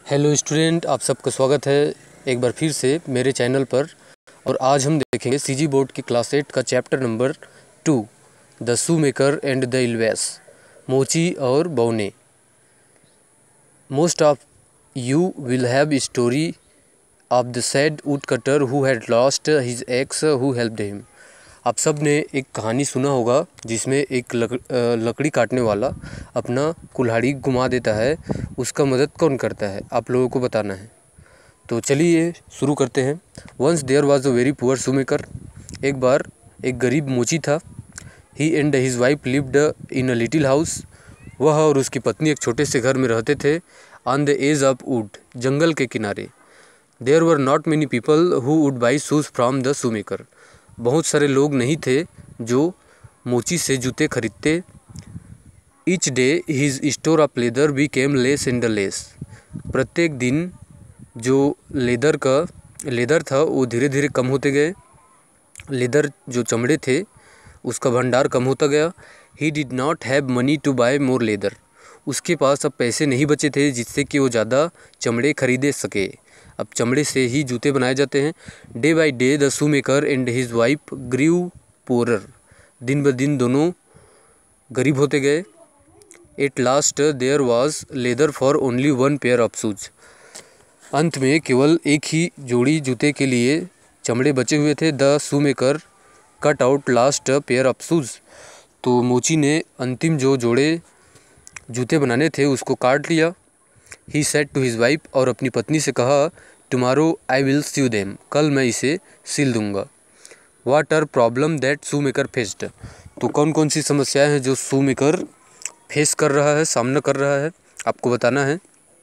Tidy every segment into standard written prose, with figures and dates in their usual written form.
Hello student, आप सबका स्वागत है एक बार फिर से मेरे चैनल पर। और आज हम देखेंगे सीजी बोर्ड की क्लास 8 का chapter number 2, the shoe maker and the elves, मोची और बौने। Most of you will have story of the sad wood cutter who had lost his axe who helped him. आप सब ने एक कहानी सुना होगा जिसमें एक लकड़ी काटने वाला अपना कुल्हाड़ी घुमा देता है। उसका मदद कौन करता है, आप लोगों को बताना है। तो चलिए शुरू करते हैं। Once there was a very poor shoemaker. एक बार एक गरीब मोची था। He and his wife lived in a little house. वह और उसकी पत्नी एक छोटे से घर में रहते थे। On the edge of wood, जंगल के किनारे। There were not many people who would buy shoes from the shoemaker. बहुत सारे लोग नहीं थे जो मोची से जूते खरीदते। Each day his store of leather became less and less. प्रत्येक दिन जो लेदर था वो धीरे धीरे कम होते गए। लेदर जो चमड़े थे उसका भंडार कम होता गया। He did not have money to buy more leather. उसके पास अब पैसे नहीं बचे थे जिससे कि वो ज़्यादा चमड़े खरीदे सके। अब चमड़े से ही जूते बनाए जाते हैं। Day by day the shoe maker and his wife grew poorer. दिन ब दिन दोनों गरीब होते गए। At last there was leather for only one pair of shoes. अंत में केवल एक ही जोड़ी जूते के लिए चमड़े बचे हुए थे। The shoe maker cut out last pair of shoes. तो मोची ने अंतिम जो जोड़े जूते बनाने थे उसको काट लिया। He said to his wife, और अपनी पत्नी से कहा, tomorrow I will sew them, कल मैं इसे सिल दूंगा। What are problem that shoe maker faced. तो कौन कौन सी समस्याएं हैं जो शू मेकर फेस कर रहा है, सामना कर रहा है, आपको बताना है।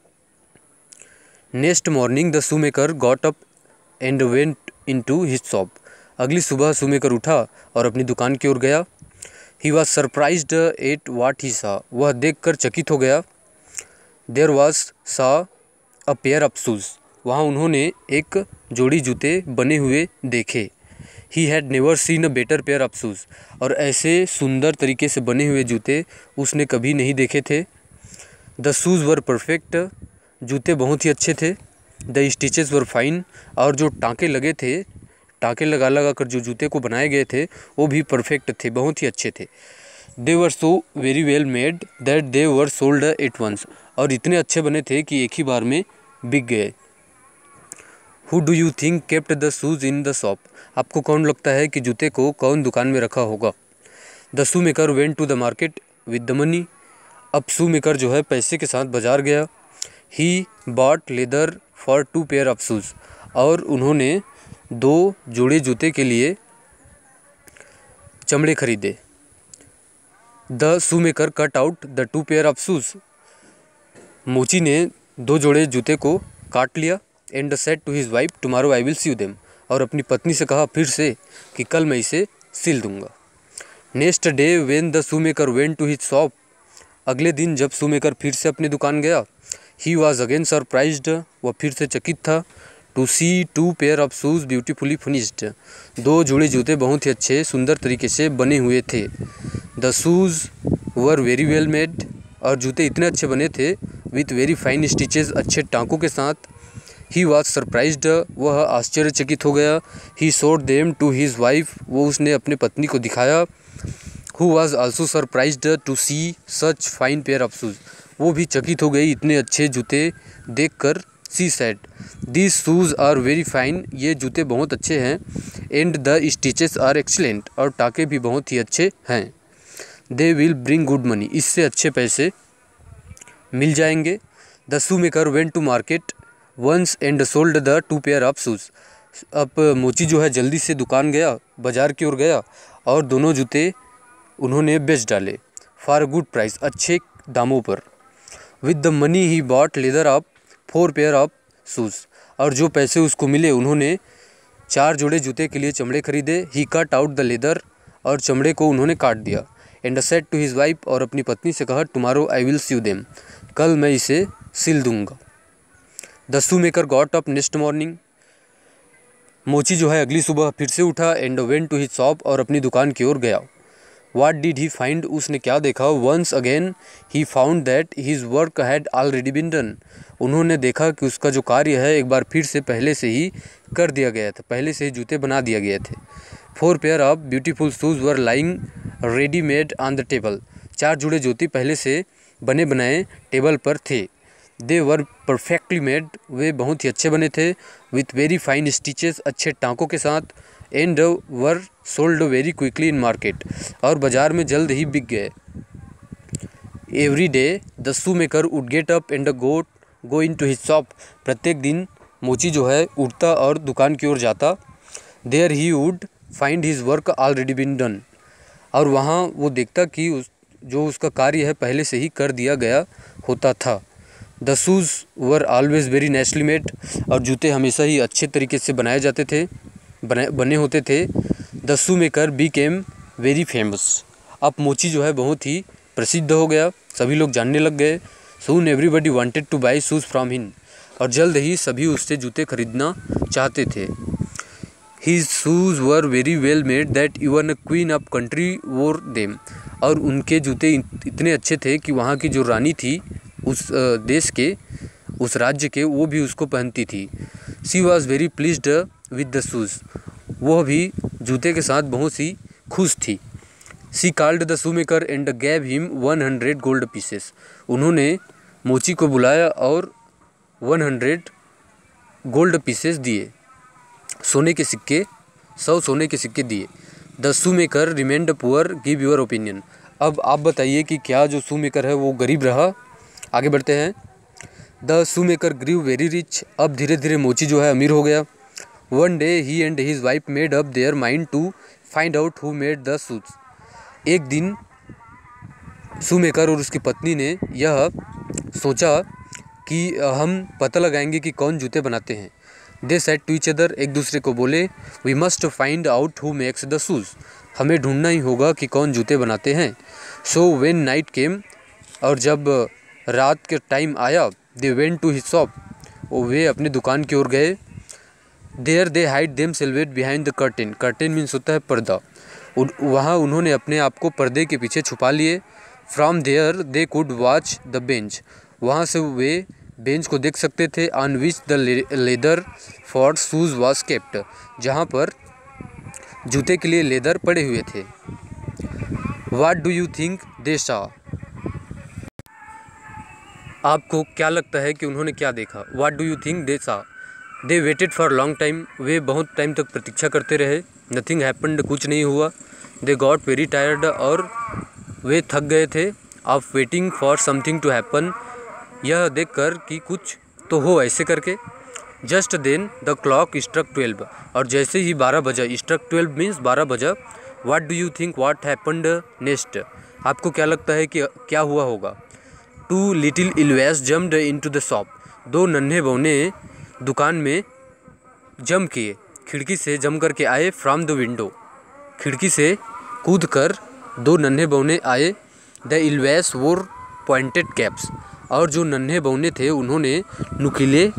Next morning the shoe maker got up and went into his shop. अगली सुबह शू मेकर उठा और अपनी दुकान की ओर गया। He was surprised at what he saw. वह देखकर चकित हो गया। देयर वॉज सा अ पेयर ऑफ शूज़। वहाँ उन्होंने एक जोड़ी जूते बने हुए देखे। He had never seen a better pair of shoes. और ऐसे सुंदर तरीके से बने हुए जूते उसने कभी नहीं देखे थे। The shoes were perfect. जूते बहुत ही अच्छे थे। The stitches were fine. और जो टाँके लगे थे, टाँके लगा लगा कर जो जूते को बनाए गए थे वो भी परफेक्ट थे, बहुत ही अच्छे थे। They were so very well made that they were sold at once. और इतने अच्छे बने थे कि एक ही बार में बिक गए। Who do you think kept the shoes in the shop. आपको कौन लगता है कि जूते को कौन दुकान में रखा होगा। The shoe maker went to the market with the money. अब शू मेकर जो है पैसे के साथ बाजार गया। He bought leather for 2 pair of shoes. और उन्होंने 2 जोड़े जूते के लिए चमड़े खरीदे। The shoe maker cut out the 2 pair of shoes. मोची ने 2 जोड़े जूते को काट लिया। And said to his wife, tomorrow I will sew them. और अपनी पत्नी से कहा फिर से कि कल मैं इसे सिल दूंगा। Next day when the shoe maker went to his shop. अगले दिन जब शू मेकर फिर से अपनी दुकान गया। He was again surprised. वह फिर से चकित था। To see 2 pair of shoes beautifully finished. 2 जोड़े जूते बहुत ही अच्छे सुंदर तरीके से बने हुए थे। The shoes were very well made. और जूते इतने अच्छे बने थे विथ वेरी फाइन स्टिचेस, अच्छे टाँकों के साथ। He was surprised. वह आश्चर्यचकित हो गया। He showed them to his wife. वो उसने अपने पत्नी को दिखाया। Who was also surprised to see such fine pair of shoes. वो भी चकित हो गई इतने अच्छे जूते देखकर। She said, these shoes are very fine. ये जूते बहुत अच्छे हैं। And the stitches are excellent. और टाँके भी बहुत ही अच्छे हैं। They will bring good money. इससे अच्छे पैसे मिल जाएंगे। The shoe maker went to market once and sold the 2 pair of shoes. अब मोची जो है जल्दी से दुकान गया, बाजार की ओर गया और दोनों जूते उन्होंने बेच डाले। फॉर गुड प्राइस, अच्छे दामों पर। With the money he bought leather of 4 pair of shoes. और जो पैसे उसको मिले उन्होंने 4 जोड़े जूते के लिए चमड़े खरीदे। He cut out the leather. और चमड़े को उन्होंने काट दिया। And said to his wife, और अपनी पत्नी से कहा, tomorrow I will sew them, कल मैं इसे सिल दूंगा। The shoe maker got up next morning. मोची जो है अगली सुबह फिर से उठा। And went to his shop. और अपनी दुकान की ओर गया। What did he find? उसने क्या देखा? Once again he found that his work had already been done. उन्होंने देखा कि उसका जो कार्य है एक बार फिर से पहले से ही कर दिया गया था, पहले से ही जूते बना दिया गए थे. 4 pair of beautiful shoes were lying ready made on the table. 4 जुड़े जूते पहले से बने बनाए टेबल पर थे. They were perfectly made. वे बहुत ही अच्छे बने थे. With very fine stitches. अच्छे टाँकों के साथ. And were sold very quickly in market. और बाज़ार में जल्द ही बिक गए. Every day the shoemaker would get up and go into his shop. प्रत्येक दिन मोची जो है उठता और दुकान की ओर जाता. There he would find his work already been done. और वहाँ वो देखता कि जो उसका कार्य है पहले से ही कर दिया गया होता था. The shoes were always very naturally made. और जूते हमेशा ही अच्छे तरीके से बनाए जाते थे, बने होते थे. The shoe maker became very famous. अब मोची जो है बहुत ही प्रसिद्ध हो गया, सभी लोग जानने लग गए. Soon everybody wanted to buy shoes from him. और जल्द ही सभी उससे जूते खरीदना चाहते थे. His shoes were very well made that even a queen of country wore them. और उनके जूते इतने अच्छे थे कि वहाँ की जो रानी थी उस देश के, उस राज्य के, वो भी उसको पहनती थी. She was very pleased with the shoes. वह भी जूते के साथ बहुत ही खुश थी. She called the shoemaker and gave him 100 gold pieces. उन्होंने मोची को बुलाया और 100 गोल्ड पीसेस दिए, सोने के सिक्के, 100 सोने के सिक्के दिए. The shoe maker remained poor. Give your opinion. अब आप बताइए कि क्या जो शू मेकर है वो गरीब रहा? आगे बढ़ते हैं. The shoe maker grew very rich. अब धीरे धीरे मोची जो है अमीर हो गया. One day he and his wife made up their mind to find out who made the shoes. एक दिन शू मेकर और उसकी पत्नी ने यह सोचा कि हम पता लगाएंगे कि कौन जूते बनाते हैं. They said to each other. एक दूसरे को बोले, we must find out who makes the shoes. हमें ढूंढना ही होगा कि कौन जूते बनाते हैं. So when night came. और जब रात के टाइम आया, they went to his shop. वे अपनी दुकान की ओर गए. There they hide themselves behind the curtain. Curtain means होता है पर्दा. वहाँ उन्होंने अपने आप को पर्दे के पीछे छुपा लिए. From there they could watch the bench. वहाँ से वे बेंच को देख सकते थे. On which the leather for shoes was kept. जहाँ पर जूते के लिए लेदर पड़े हुए थे. What do you think they saw. आपको क्या लगता है कि उन्होंने क्या देखा? What do you think they saw. They waited for long time. वे बहुत टाइम तक प्रतीक्षा करते रहे. Nothing happened. कुछ नहीं हुआ. They got very tired. और वे थक गए थे. Of waiting for something to happen. यह देखकर कि कुछ तो हो ऐसे करके. Just then the clock struck 12. और जैसे ही 12 बजा. स्ट्रक 12 मीन्स 12 बजा. What do you think what happened next. आपको क्या लगता है कि क्या हुआ होगा? Two little elves jumped into the shop. 2 नन्हे बौने दुकान में जम किए, खिड़की से जम करके आए. From the window. खिड़की से कूद कर 2 नन्हे बौने आए. द इलवेस वोर पॉइंटेड कैप्स. और जो नन्हे बौने थे उन्होंने नुकीले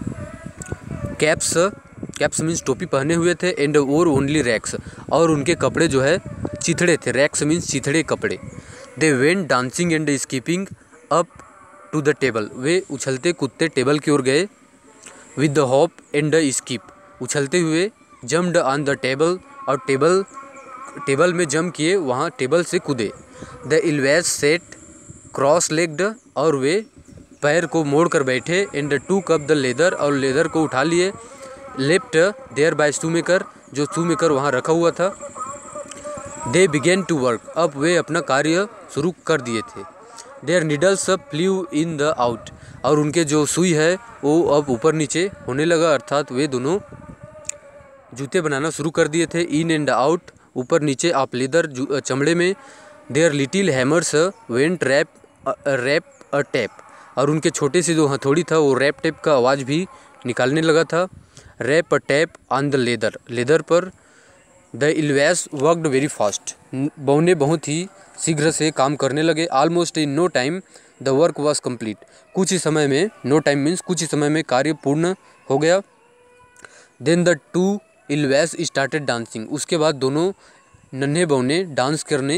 कैप्स मीन्स टोपी पहने हुए थे. एंड और ओनली रैक्स. और उनके कपड़े जो है चिथड़े थे. रैक्स मीन्स चिथड़े कपड़े. They went dancing and skipping up to the table. वे उछलते कूदते टेबल की ओर गए. With the hop and skip. उछलते हुए. Jumped on the table. और टेबल में जम किए, वहाँ टेबल से कूदे. The elves sat cross legged. और वे पैर को मोड़ कर बैठे. And took up the leather. और लेदर को उठा लिए. Left there by shoe maker. जो शू मेकर वहाँ रखा हुआ था. They began to work. अब वे अपना कार्य शुरू कर दिए थे. Their needles flew in the out. और उनके जो सुई है वो अब ऊपर नीचे होने लगा. अर्थात वे दोनों जूते बनाना शुरू कर दिए थे. In and out. ऊपर नीचे आप लेदर चमड़े में. Their little hammers went rap a tap. और उनके छोटे से जो हथौड़ी था वो रैप टैप का आवाज़ भी निकालने लगा था. Rap a tap on the leather पर. The elves worked very fast. बौने बहुत ही शीघ्र से काम करने लगे. Almost in no time the work was complete. कुछ ही समय में. नो टाइम मीन्स कुछ ही समय में कार्य पूर्ण हो गया. Then the 2 elves started dancing. उसके बाद दोनों नन्हे बौने डांस करने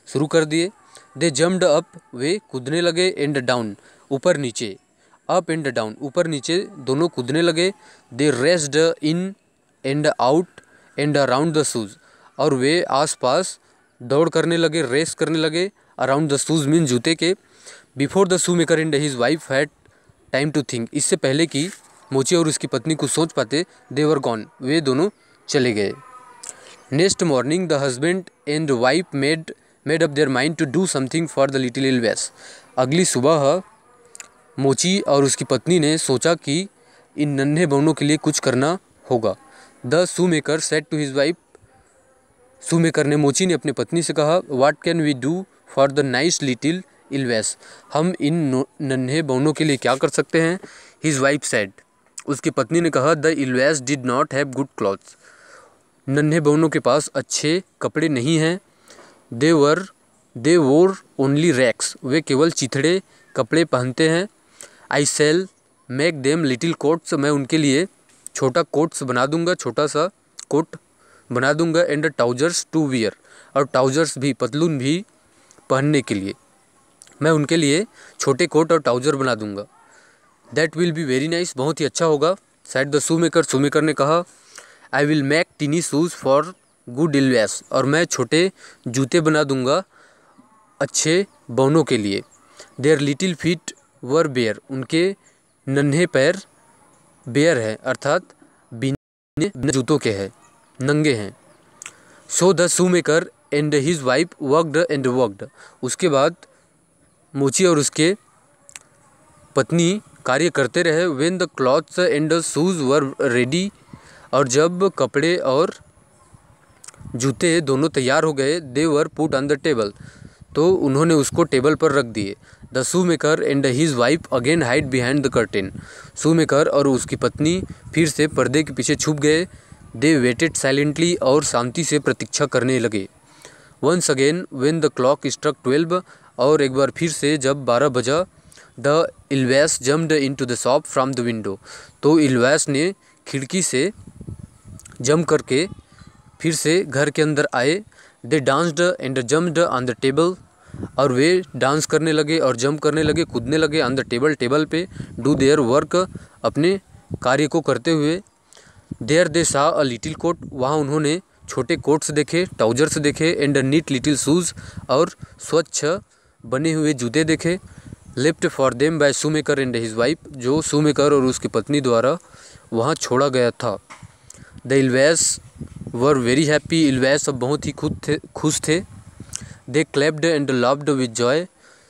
शुरू कर दिए। दे जम्प्ड अप, वे कूदने लगे, एंड डाउन, ऊपर नीचे, अप एंड डाउन, ऊपर नीचे दोनों कूदने लगे। They raced in and out and around the shoes, और वे आसपास दौड़ करने लगे, रेस करने लगे। अराउंड द शूज़ मीन जूते के। Before the shoe maker and his wife had time to think, इससे पहले कि मोची और उसकी पत्नी कुछ सोच पाते, दे वर गॉन, वे दोनों चले गए। Next morning the husband and wife made up their mind to do something for the little elves. अगली सुबह मोची और उसकी पत्नी ने सोचा कि इन नन्हे बौनों के लिए कुछ करना होगा। The shoe maker said to his wife, shoe maker ने मोची ने अपनी पत्नी से कहा, what can we do for the nice little elves, हम इन नन्हे बौनों के लिए क्या कर सकते हैं। हिज वाइफ सेड, उसकी पत्नी ने कहा, the elves did not have good clothes, नन्हे बौनों के पास अच्छे कपड़े नहीं हैं। दे वोर ओनली रैक्स, वे केवल चिथड़े कपड़े पहनते हैं। I shall make them little coats, मैं उनके लिए छोटा कोट्स बना दूंगा, छोटा सा कोट बना दूंगा। एंड ट्राउजर्स टू वियर, और ट्राउजर्स भी, पतलून भी पहनने के लिए मैं उनके लिए छोटे कोट और ट्राउजर बना दूंगा। That will be very nice, बहुत ही अच्छा होगा। Said the shoe maker, shoe maker ने कहा, I will make tiny shoes for good elves, और मैं छोटे जूते बना दूंगा अच्छे बौनों के लिए। Their little feet were bare, उनके नन्हे पैर बेयर है, अर्थात बिना जूतों के हैं, नंगे हैं। So the shoe maker and his wife worked and worked, उसके बाद मोची और उसके पत्नी कार्य करते रहे। When the clothes and the shoes were ready, और जब कपड़े और जूते दोनों तैयार हो गए, they were put on the table, तो उन्होंने उसको टेबल पर रख दिए। The shoe maker and his wife again hide behind the curtain, shoe maker और उसकी पत्नी फिर से पर्दे के पीछे छुप गए। दे वेटेड साइलेंटली, और शांति से प्रतीक्षा करने लगे। Once again when the clock struck 12, और एक बार फिर से जब 12 बजा, the elves jumped into the shop from the window, तो इल्वेस ने खिड़की से जंप करके फिर से घर के अंदर आए। They danced and jumped on the table, और वे डांस करने लगे और जंप करने लगे, कूदने लगे ऑन द टेबल, टेबल पे। डू देयर वर्क, अपने कार्य को करते हुए। देयर दे सा अ लिटिल कोट, वहाँ उन्होंने छोटे कोट्स देखे, ट्राउजर्स देखे। एंड नीट लिटिल शूज़, और स्वच्छ बने हुए जूते देखे। Left for them by shoe maker and his wife, जो शू मेकर और उसकी पत्नी द्वारा वहाँ छोड़ा गया था। The elves were very happy, elves अब बहुत ही खुश थे। They clapped and laughed with joy,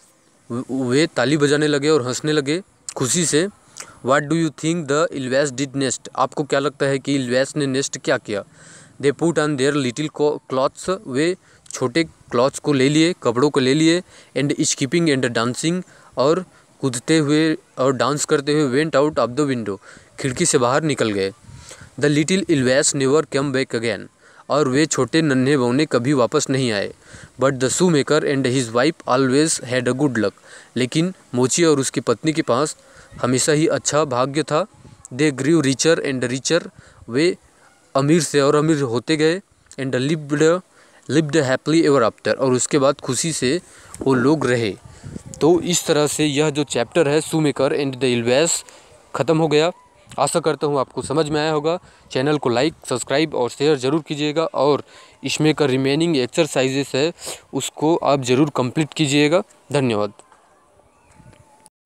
वे ताली बजाने लगे और हंसने लगे खुशी से। What do you think the elves did next, आपको क्या लगता है कि इल्वेस ने नेक्स्ट क्या किया। They put on their little clothes, वे छोटे क्लॉथ्स को ले लिए, कपड़ों को ले लिए। एंड स्कीपिंग एंड डांसिंग, और कूदते हुए और डांस करते हुए। Went out of the window, खिड़की से बाहर निकल गए। The little elves never come back again, और वे छोटे नन्हे बौने कभी वापस नहीं आए। But the shoe maker and his wife always had a good luck, लेकिन मोची और उसकी पत्नी के पास हमेशा ही अच्छा भाग्य था। They grew richer and richer, वे अमीर से और अमीर होते गए। And lived happily ever after, और उसके बाद खुशी से वो लोग रहे। तो इस तरह से यह जो चैप्टर है shoe maker and the elves ख़त्म हो गया। आशा करता हूँ आपको समझ में आया होगा। चैनल को लाइक, सब्सक्राइब और शेयर ज़रूर कीजिएगा, और इसमें का रिमेनिंग एक्सरसाइजेस है उसको आप ज़रूर कंप्लीट कीजिएगा। धन्यवाद।